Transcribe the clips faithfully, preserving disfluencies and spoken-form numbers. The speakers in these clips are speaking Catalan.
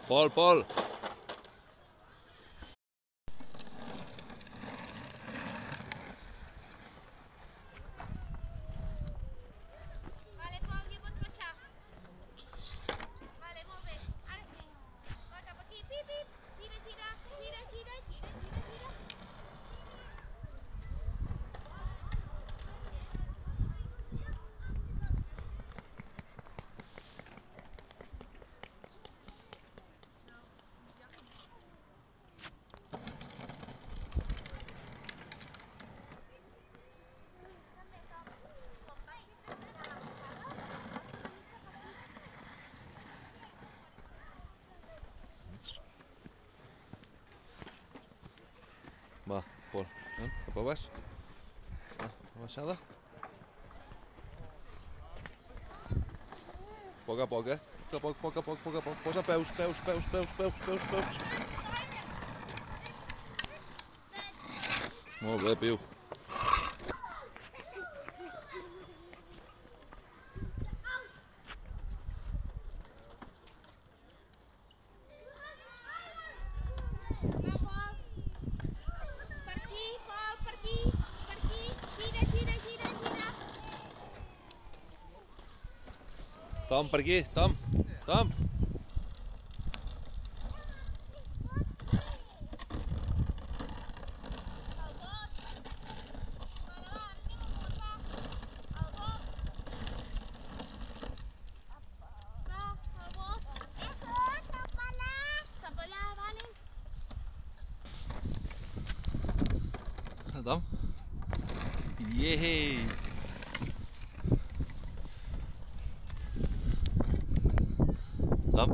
Pol, Pol. Vale, Pol, ja pots baixar. Vale, molt bé. Ara sí. Va cap aquí. Pip, pip. Gira, gira, gira, gira, gira, gira, gira. Va, Pol, nen, cap a baix. Va, una baixada. A poc a poc, eh? A poc, poc a poc, poc a poc. Posa peus, peus, peus, peus, peus, peus, peus. Molt bé, Piu. Va, Pol. Per aquí, Pol, per aquí. Per aquí. Gira, gira, gira, gira. Tom, per aquí, Tom. Tom. El bot. Vale, va, anem amunt, va. El bot. Va, el bot. Cap allà. Cap allà, vale. Tom. Yehey. Tom.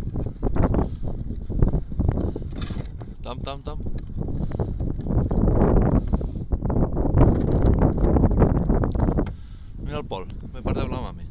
Tom, Tom, Tom. Mira el Pol, me perdeu la mami.